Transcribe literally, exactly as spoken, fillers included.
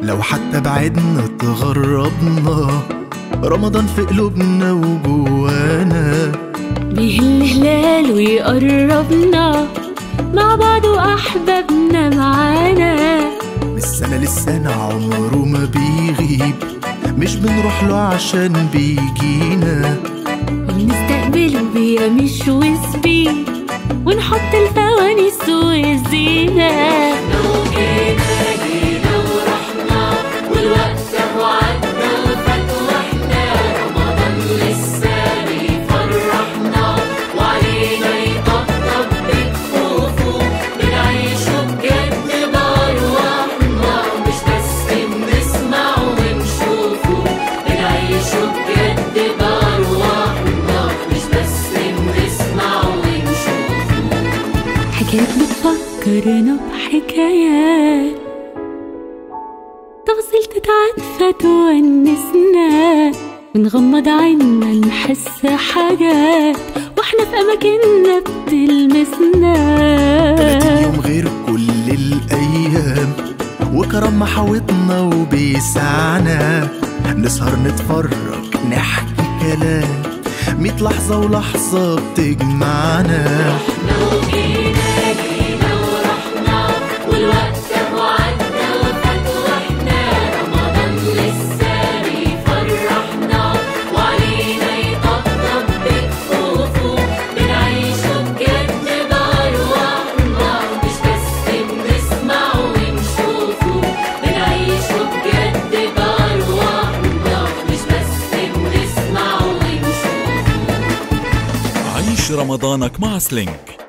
لو حتى بعدنا تغربنا، رمضان في قلوبنا وجوانا، بيهل هلال ويقربنا مع بعض وأحبابنا معانا. من السنة للسنة عمره ما بيغيب، مش بنروح له عشان بيجينا، ونستقبله بيمش وسبيل ونحط الفوانيس والزينة. لو جينا جينا ورحنا والوقت اهو عدى وفات واحنا، رمضان لسه بيفرحنا وعلينا يطبطب بكفوفه، بنعيشه بجد بأرواحنا مش بس بنسمع ونشوفه، بنعيشه بجد بأرواحنا مش بس بنسمع ونشوفه. حكايات بتفكرنا بحكايات، تفاصيل تتعدى تونسنا، بنغمض عيننا نحس حاجات واحنا في اماكننا بتلمسنا. تلاتين يوم غير كل الايام، وكرم محاوطنا وبيسعنا، نسهر نتفرج نحكي كلام، ميت لحظة ولحظة بتجمعنا. رحنا وجينا جينا ورحنا والوقت اهو عدى وفات واحنا، رمضان لسه بيفرحنا وعلينا يطبطب بكفوفه، بنعيشه بجد بأرواحنا مش بس بنسمع ونشوفه، بنعيشه بجد بأرواحنا مش بس بنسمع ونشوفه. عيش رمضانك مع سلينك.